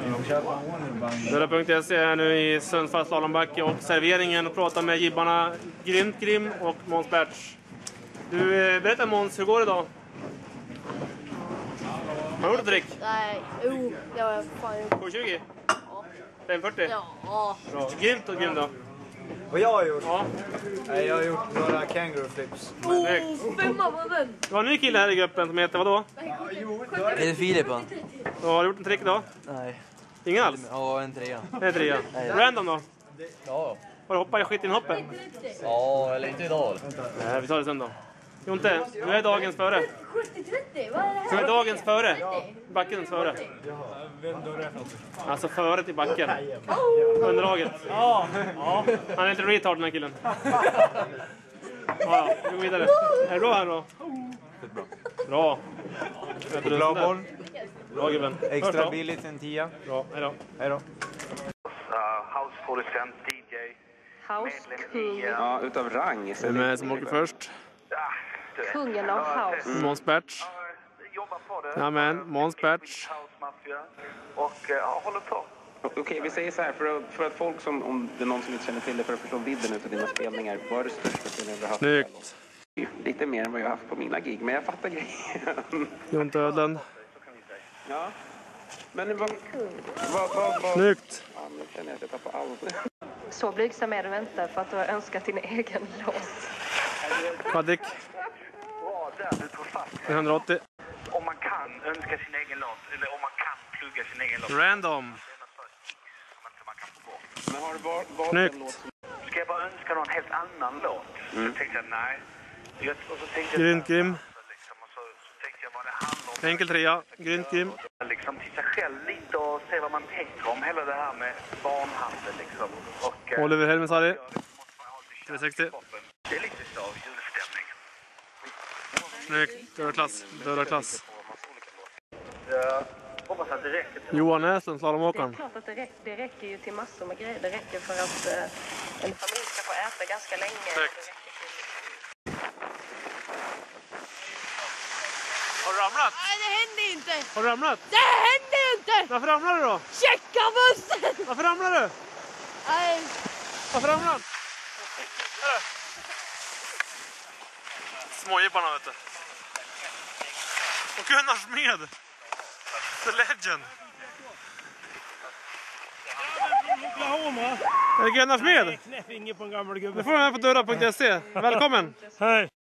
Dörra.se är nu i Sundsvalls slalombacke och serveringen och pratar med gibbarna Grymt Grim och Måns Berts. Du, berätta Måns, hur går det då? Har du gjort ett trick? Nej, det var fan gjort. 720? Ja. 540? Ja. Bra. Grymt och Grim då? Vad jag har gjort? Ja. Nej, jag har gjort några kangaroo flips. Femma på den. Du har en ny kille här i gruppen som heter vadå? Är det Filip va? Har du gjort en trick då? Nej. Ingen alls? Ja, en trea. En trea. Random då? Ja. Har du hoppat i skitinhoppen? Ja, eller inte idag. Nej, vi tar det sen då. Jonte, du är dagens före. 70-30, vad är det här? Du är dagens före. Backens före. Alltså före till backen. Underlaget. Ja. Han är lite retard den här killen. Ja, vi går vidare. Är det bra här då? Bra. Bra boll. Bra gubben. Extra billigt en 10. Bra, hejdå. Hej då. Houseproducent, DJ. House-kung. Ja, utav rang. Vem är det som åker först? Kungen av house. Måns Berts. Jobbar på det. Ja men, Måns Berts. House-maffia. Och håller på. Okej, vi säger så här, för att folk som, om det är någon som inte känner till det, för att förstå vidden utav dina spelningar, vad är det största spelningen du har haft? Snyggt. Lite mer än vad jag har haft på mina gig, men jag fattar grejen. Jonte Ödlen. Ja. Men vad... Snyggt. Ja, nu känner jag att jag tappar allt. Så blygsam är du inte för att du har önskat din egen låt. Fadrik. Bra där, du tog fast. 180. Om man kan önska sin egen låt, eller om man kan plugga sin egen låt. Random. Man kan få bort. Men har du valt Snyggt. en låt som... Ska jag bara önska någon helt annan låt? Så tänkte jag, nej. Och så tänkte jag... Grymt Grim. Liksom, och så tänkte jag vad det handlar om. Enkel trea. Grymt Grim. Liksom till sig själv lite och se vad man tänker om hela det här med barnhandel liksom. Och, Oliver Helmesari. måste man ha lite 360. Det är lite så av julstämning. Snyggt. Dörrklass. Dörrklass. Jag hoppas att det räcker till. Johan Näslund, Det är slalomåkaren. klart att det räcker ju till massor med grejer. Det räcker för att en familj ska få äta ganska länge. Snyggt. Har du ramlat? Nej, det hände inte. Har du ramlat? Det hände inte. Varför ramlar du då? Checka bussen. Varför ramlar du? Nej. Varför ramlar han? Smågibbarna vet du. Och Gunnar Smed. The legend. Är det Gunnar Smed? Knäpp inget på en gammal gubbe. Nu får du med på dörra.se. Välkommen. Hej.